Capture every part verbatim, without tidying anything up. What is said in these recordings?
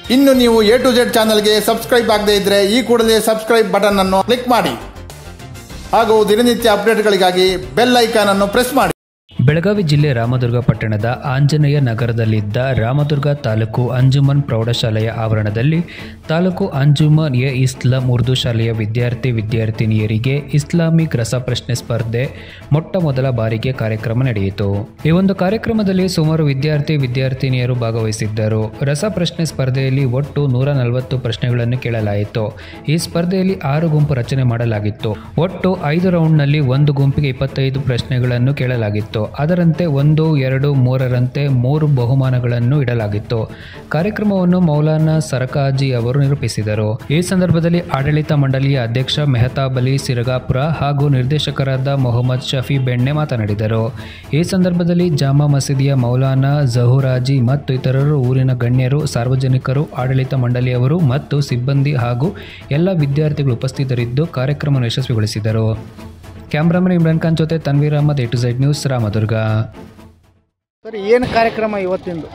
ಇನ್ನು ನೀವು A to Z ಚಾನಲ್ಗೆ ಸಬ್ಸ್ಕ್ರೈಬ್ ಆಗದೇ ಇದ್ದರೆ ಈ ಕೂಡಲೇ ಸಬ್ಸ್ಕ್ರೈಬ್ ಬಟನ್ ಅನ್ನು ಕ್ಲಿಕ್ ಮಾಡಿ ಹಾಗೂ ದಿನನಿತ್ಯ ಅಪ್ಡೇಟ್ಗಳಿಗಾಗಿ ಬೆಲ್ ಐಕಾನ್ ಅನ್ನು ಪ್ರೆಸ್ ಮಾಡಿ. ಬೆಳಗಾವಿ ಜಿಲ್ಲೆ ರಾಮದುರ್ಗ ಪಟ್ಟಣದ ಆಂಜನೇಯ ನಗರದಲ್ಲಿದ್ದ ರಾಮದುರ್ಗ ತಾಲೂಕು ಅಂಜುಮನ್ ಪ್ರೌಢಶಾಲೆಯ ಆವರಣದಲ್ಲಿ ತಾಲೂಕು ಅಂಜುಮನ್ ಎ ಇಸ್ಲಾಂ ಉರ್ದು ಶಾಲೆಯ ವಿದ್ಯಾರ್ಥಿ ವಿದ್ಯಾರ್ಥಿನಿಯರಿಗೆ ಇಸ್ಲಾಮಿಕ್ ರಸಪ್ರಶ್ನೆ ಸ್ಪರ್ಧೆ ಮೊಟ್ಟ ಮೊದಲ ಬಾರಿಗೆ ಕಾರ್ಯಕ್ರಮ ನಡೆಯಿತು. ಈ ಒಂದು ಕಾರ್ಯಕ್ರಮದಲ್ಲಿ ಸುಮಾರು ವಿದ್ಯಾರ್ಥಿ ವಿದ್ಯಾರ್ಥಿನಿಯರು ಭಾಗವಹಿಸಿದ್ದರು. ರಸಪ್ರಶ್ನೆ ಸ್ಪರ್ಧೆಯಲ್ಲಿ ಒಟ್ಟು ನೂರ ನಲವತ್ತು ಪ್ರಶ್ನೆಗಳನ್ನು ಕೇಳಲಾಯಿತು. ಈ ಸ್ಪರ್ಧೆಯಲ್ಲಿ ಆರು ಗುಂಪು ರಚನೆ ಮಾಡಲಾಗಿತ್ತು. ಒಟ್ಟು ಐದು ರೌಂಡ್ನಲ್ಲಿ ಒಂದು ಗುಂಪಿಗೆ ಇಪ್ಪತ್ತೈದು ಪ್ರಶ್ನೆಗಳನ್ನು ಕೇಳಲಾಗಿತ್ತು. ಅದರಂತೆ ಒಂದು ಎರಡು ಮೂರರಂತೆ ಮೂರು ಬಹುಮಾನಗಳನ್ನು ಇಡಲಾಗಿತ್ತು. ಕಾರ್ಯಕ್ರಮವನ್ನು ಮೌಲಾನಾ ಸರಕಾಜಿ ಅವರು ನಿರೂಪಿಸಿದರು. ಈ ಸಂದರ್ಭದಲ್ಲಿ ಆಡಳಿತ ಮಂಡಳಿಯ ಅಧ್ಯಕ್ಷ ಮೆಹತಾಬ್ ಅಲಿ ಸಿರಗಾಪುರ ಹಾಗೂ ನಿರ್ದೇಶಕರಾದ ಮೊಹಮ್ಮದ್ ಶಫಿ ಬೆಣ್ಣೆ ಮಾತನಾಡಿದರು. ಈ ಸಂದರ್ಭದಲ್ಲಿ ಜಾಮಾ ಮಸೀದಿಯ ಮೌಲಾನಾ ಜಹುರಾಜಿ ಮತ್ತು ಇತರರು, ಊರಿನ ಗಣ್ಯರು, ಸಾರ್ವಜನಿಕರು, ಆಡಳಿತ ಮಂಡಳಿಯವರು ಮತ್ತು ಸಿಬ್ಬಂದಿ ಹಾಗೂ ಎಲ್ಲ ವಿದ್ಯಾರ್ಥಿಗಳು ಉಪಸ್ಥಿತರಿದ್ದು ಕಾರ್ಯಕ್ರಮವನ್ನು ಯಶಸ್ವಿಗೊಳಿಸಿದರು. ಕ್ಯಾಮ್ರಾಮನ್ ಇಮ್ರಾನ್ ಖಾನ್ ಜೊತೆ Tanveer Ahmed, A to Z news, Ramdurg. Sir, ಏನು ಕಾರ್ಯಕ್ರಮ ಇವತ್ತಿಂದು?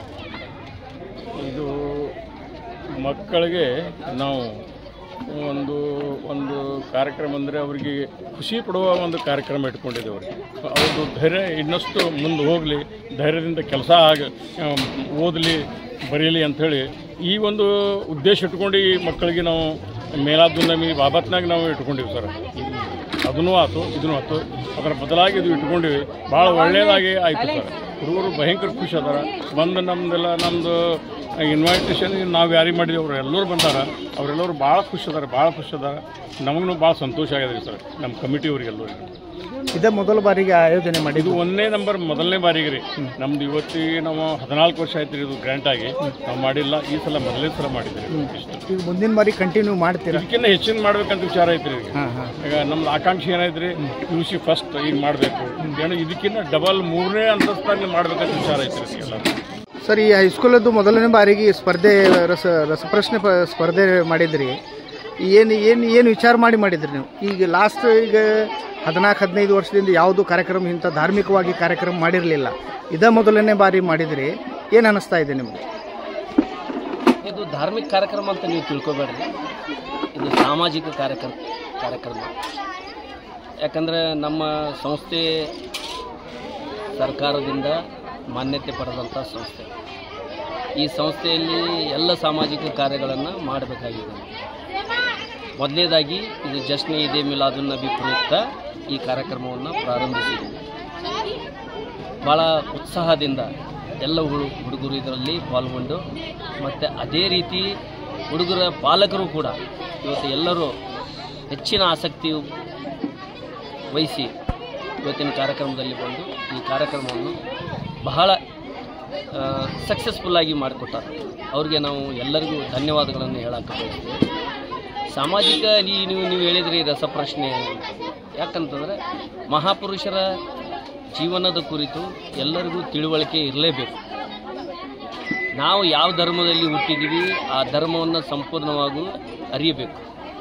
ಇದು ಮಕ್ಕಳಿಗೆ ನಾವು ಒಂದು ಒಂದು ಕಾರ್ಯಕ್ರಮ ಅಂದರೆ ಅವರಿಗೆ ಖುಷಿ ಪಡುವ ಒಂದು ಕಾರ್ಯಕ್ರಮ ಇಟ್ಕೊಂಡಿದ್ದೇವೆ. ಅವ್ರಿಗೆ ಅವ್ರದ್ದು ಧೈರ್ಯ ಇನ್ನಷ್ಟು ಮುಂದೆ ಹೋಗಲಿ, ಧೈರ್ಯದಿಂದ ಕೆಲಸ ಆಗ ಓದಲಿ, ಬರೀಲಿ ಅಂಥೇಳಿ ಈ ಒಂದು ಉದ್ದೇಶ ಇಟ್ಕೊಂಡು ಈ ಮಕ್ಕಳಿಗೆ ನಾವು ಮೇಲಾದುನ್ನಮಿ ಬಾಬತ್ನಾಗ ನಾವು ಇಟ್ಕೊಂಡಿವಿ ಸರ್. ಅದನ್ನೂ ಆಯ್ತು, ಇದನ್ನೂ ಆಯ್ತು. ಅದರ ಬದಲಾಗಿ ಇದು ಇಟ್ಕೊಂಡಿವಿ. ಭಾಳ ಒಳ್ಳೆಯದಾಗಿ ಆಯಿತು ಸರ್. ಹುಡುಗರು ಭಯಂಕರ ಖುಷಿ ಅದಾರ. ಬಂದು ನಮ್ಮದೆಲ್ಲ ನಮ್ಮದು ಇನ್ವೈಟೇಷನ್ ನಾವು ಯಾರಿಗೆ ಮಾಡಿದ್ದೀವಿ ಅವರು ಎಲ್ಲರೂ ಬಂದಾರ. ಅವರೆಲ್ಲರೂ ಭಾಳ ಖುಷಿ ಅದಾರ, ಭಾಳ ಖುಷಿ ಅದಾರ. ನಮಗೂ ಭಾಳ ಸಂತೋಷ ಆಗಿದೆ ಸರ್, ನಮ್ಮ ಕಮಿಟಿಯವರಿಗೆಲ್ಲರಿಗೂ. ಇದೇ ಮೊದಲ ಬಾರಿಗೆ ಆಯೋಜನೆ ಮಾಡಿ? ಇದು ಒಂದನೇ ನಂಬರ್ ಮೊದಲನೇ ಬಾರಿಗೆ ರೀ ನಮ್ದು. ಇವತ್ತಿಗೆ ನಾವು ಹದಿನಾಲ್ಕು ವರ್ಷ ಆಯ್ತು ರೀ ಇದು ಗ್ರ್ಯಾಂಟ್ ಆಗಿ. ನಾವು ಮಾಡಿಲ್ಲ, ಈ ಸಲ ಮೊದಲನೇ ಸಲ ಮಾಡಿದ್ದೀವಿ. ಈಗ ಮುಂದಿನ ಬಾರಿ ಕಂಟಿನ್ಯೂ ಮಾಡ್ತೀರಾ? ಇದಕ್ಕಿಂತ ಹೆಚ್ಚಿನ ಮಾಡ್ಬೇಕಂತ ವಿಚಾರ ಐತ್ರಿ. ಈಗ ನಮ್ದು ಆಕಾಂಕ್ಷೆ ಏನೈತ್ರಿ, ಯು ಸಿ ಫಸ್ಟ್ ಈಗ ಮಾಡಬೇಕು, ಏನು ಇದಕ್ಕಿಂತ ಡಬಲ್ ಮೂರನೇ ಅಂತಸ್ತಾಗಿ ಮಾಡ್ಬೇಕಂತ ವಿಚಾರ ಐತ್ರಿ ಎಲ್ಲ. ಸರ್, ಈ ಹೈಸ್ಕೂಲದ್ದು ಮೊದಲನೇ ಬಾರಿಗೆ ಸ್ಪರ್ಧೆ ರಸ ರಸಪ್ರಶ್ನೆ ಸ್ಪರ್ಧೆ ಮಾಡಿದ್ರಿ. ಏನು ಏನು ಏನು ವಿಚಾರ ಮಾಡಿ ಮಾಡಿದ್ರಿ ನೀವು? ಈಗ ಲಾಸ್ಟ್ ಈಗ ಹದಿನಾಲ್ಕು ಹದಿನೈದು ವರ್ಷದಿಂದ ಯಾವುದು ಕಾರ್ಯಕ್ರಮ ಇಂಥ ಧಾರ್ಮಿಕವಾಗಿ ಕಾರ್ಯಕ್ರಮ ಮಾಡಿರಲಿಲ್ಲ. ಇದೇ ಮೊದಲನೇ ಬಾರಿ ಮಾಡಿದ್ರಿ. ಏನು ಅನ್ನಿಸ್ತಾ ಇದೆ ನಿಮಗೆ? ಇದು ಧಾರ್ಮಿಕ ಕಾರ್ಯಕ್ರಮ ಅಂತ ನೀವು ತಿಳ್ಕೊಬೇಡ್ರಿ, ಇದು ಸಾಮಾಜಿಕ ಕಾರ್ಯಕ್ರಮ ಕಾರ್ಯಕ್ರಮ ಯಾಕಂದರೆ ನಮ್ಮ ಸಂಸ್ಥೆ ಸರ್ಕಾರದಿಂದ ಮಾನ್ಯತೆ ಪಡೆದಂಥ ಸಂಸ್ಥೆ. ಈ ಸಂಸ್ಥೆಯಲ್ಲಿ ಎಲ್ಲ ಸಾಮಾಜಿಕ ಕಾರ್ಯಗಳನ್ನು ಮಾಡಬೇಕಾಗಿದೆ. ಮೊದಲನೇದಾಗಿ ಇದು ಜಶ್ನೆ ಈದೆ ಮಿಲಾದುನ್ ನಬಿ ಪ್ರಯುಕ್ತ ಈ ಕಾರ್ಯಕ್ರಮವನ್ನು ಪ್ರಾರಂಭಿಸಿದ್ದೀವಿ. ಭಾಳ ಉತ್ಸಾಹದಿಂದ ಎಲ್ಲ ಹುಡುಗರು ಇದರಲ್ಲಿ ಪಾಲ್ಗೊಂಡು, ಮತ್ತು ಅದೇ ರೀತಿ ಹುಡುಗರ ಪಾಲಕರು ಕೂಡ ಇವತ್ತು ಎಲ್ಲರೂ ಹೆಚ್ಚಿನ ಆಸಕ್ತಿ ವಹಿಸಿ ಇವತ್ತಿನ ಕಾರ್ಯಕ್ರಮದಲ್ಲಿ ಬಂದು ಈ ಕಾರ್ಯಕ್ರಮವನ್ನು ಬಹಳ ಸಕ್ಸಸ್ಫುಲ್ಲಾಗಿ ಮಾಡಿಕೊಟ್ಟಾರೆ. ಅವ್ರಿಗೆ ನಾವು ಎಲ್ಲರಿಗೂ ಧನ್ಯವಾದಗಳನ್ನು ಹೇಳಕ್ಕೆ ಬಯಸ್ತೀವಿ. ಸಾಮಾಜಿಕ ನೀವು ನೀವು ಹೇಳಿದ್ರಿ ರಸಪ್ರಶ್ನೆ, ಯಾಕಂತಂದರೆ ಮಹಾಪುರುಷರ ಜೀವನದ ಕುರಿತು ಎಲ್ಲರಿಗೂ ತಿಳುವಳಿಕೆ ಇರಲೇಬೇಕು. ನಾವು ಯಾವ ಧರ್ಮದಲ್ಲಿ ಹುಟ್ಟಿದ್ದೀವಿ ಆ ಧರ್ಮವನ್ನು ಸಂಪೂರ್ಣವಾಗಿ ಅರಿಯಬೇಕು.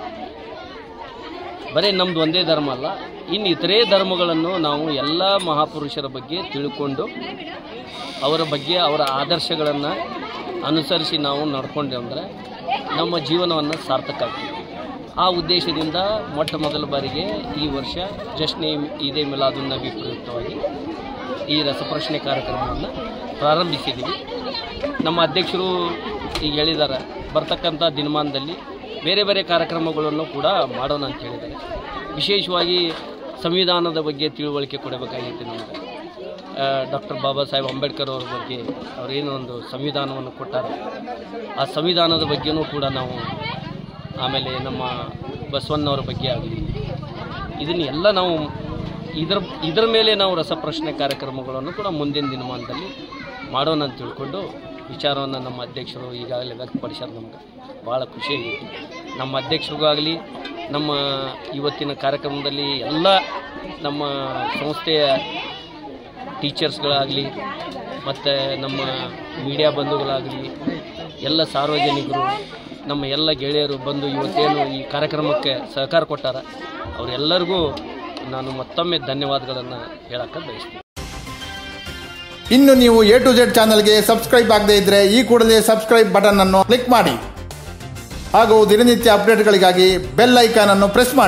ಬರೀ ನಮ್ಮದು ಒಂದೇ ಧರ್ಮ ಅಲ್ಲ, ಇನ್ನು ಇತರೆ ಧರ್ಮಗಳನ್ನು ನಾವು ಎಲ್ಲ ಮಹಾಪುರುಷರ ಬಗ್ಗೆ ತಿಳ್ಕೊಂಡು ಅವರ ಬಗ್ಗೆ ಅವರ ಆದರ್ಶಗಳನ್ನು ಅನುಸರಿಸಿ ನಾವು ನಡ್ಕೊಂಡೆ ಅಂದರೆ ನಮ್ಮ ಜೀವನವನ್ನು ಸಾರ್ಥಕ ಆಗ್ತೀವಿ. ಆ ಉದ್ದೇಶದಿಂದ ಮೊಟ್ಟ ಮೊದಲ ಬಾರಿಗೆ ಈ ವರ್ಷ ಜಶ್ನೆ ಈದೆ ಮಿಲಾದುನ್ ನಬಿ ಪ್ರಯುಕ್ತವಾಗಿ ಈ ರಸಪ್ರಶ್ನೆ ಕಾರ್ಯಕ್ರಮವನ್ನು ಪ್ರಾರಂಭಿಸಿದ್ದೀವಿ. ನಮ್ಮ ಅಧ್ಯಕ್ಷರು ಈಗ ಹೇಳಿದ್ದಾರೆ, ಬರ್ತಕ್ಕಂಥ ದಿನಮಾನದಲ್ಲಿ ಬೇರೆ ಬೇರೆ ಕಾರ್ಯಕ್ರಮಗಳನ್ನು ಕೂಡ ಮಾಡೋಣ ಅಂತ ಹೇಳಿದ್ದಾರೆ. ವಿಶೇಷವಾಗಿ ಸಂವಿಧಾನದ ಬಗ್ಗೆ ತಿಳುವಳಿಕೆ ಕೊಡಬೇಕಾಗಿತ್ತು ನಮಗೆ. ಡಾಕ್ಟರ್ ಬಾಬಾ ಸಾಹೇಬ್ ಅಂಬೇಡ್ಕರ್ ಅವ್ರ ಬಗ್ಗೆ ಅವರೇನು ಒಂದು ಸಂವಿಧಾನವನ್ನು ಕೊಟ್ಟಾರೆ, ಆ ಸಂವಿಧಾನದ ಬಗ್ಗೆಯೂ ಕೂಡ ನಾವು, ಆಮೇಲೆ ನಮ್ಮ ಬಸವಣ್ಣವರ ಬಗ್ಗೆ ಆಗಲಿ, ಇದನ್ನೆಲ್ಲ ನಾವು ಇದರ ಇದರ ಮೇಲೆ ನಾವು ರಸಪ್ರಶ್ನೆ ಕಾರ್ಯಕ್ರಮಗಳನ್ನು ಕೂಡ ಮುಂದಿನ ದಿನಮಾನದಲ್ಲಿ ಮಾಡೋಣ ಅಂತ ತಿಳ್ಕೊಂಡು ವಿಚಾರವನ್ನು ನಮ್ಮ ಅಧ್ಯಕ್ಷರು ಈಗಾಗಲೇ ವ್ಯಕ್ತಪಡಿಸ್ಯಾರ. ನಮ್ಗೆ ಭಾಳ ಖುಷಿಯಾಗಿತ್ತು. ನಮ್ಮ ಅಧ್ಯಕ್ಷರಿಗಾಗಲಿ, ನಮ್ಮ ಇವತ್ತಿನ ಕಾರ್ಯಕ್ರಮದಲ್ಲಿ ಎಲ್ಲ ನಮ್ಮ ಸಂಸ್ಥೆಯ ಟೀಚರ್ಸ್ಗಳಾಗಲಿ ಮತ್ತು ನಮ್ಮ ಮೀಡಿಯಾ ಬಂಧುಗಳಾಗಲಿ, ಎಲ್ಲ ಸಾರ್ವಜನಿಕರು, ನಮ್ಮ ಎಲ್ಲ ಗೆಳೆಯರು ಬಂದು ಇವತ್ತೇನು ಈ ಕಾರ್ಯಕ್ರಮಕ್ಕೆ ಸಹಕಾರ ಕೊಟ್ಟಾರ, ಅವರೆಲ್ಲರಿಗೂ ನಾನು ಮತ್ತೊಮ್ಮೆ ಧನ್ಯವಾದಗಳನ್ನು ಹೇಳಕ್ಕೆ ಬಯಸ್ತೀನಿ. ಇನ್ನು ನೀವು ಎ ಟು ಜೆಡ್ ಚಾನಲ್ಗೆ ಸಬ್ಸ್ಕ್ರೈಬ್ ಆಗದೇ ಇದ್ರೆ ಈ ಕೂಡಲೇ ಸಬ್ಸ್ಕ್ರೈಬ್ ಬಟನ್ ಅನ್ನು ಕ್ಲಿಕ್ ಮಾಡಿ ಹಾಗೂ ದಿನನಿತ್ಯ ಅಪ್ಡೇಟ್ಗಳಿಗಾಗಿ ಬೆಲ್ ಐಕಾನ್ ಅನ್ನು ಪ್ರೆಸ್ ಮಾಡಿ.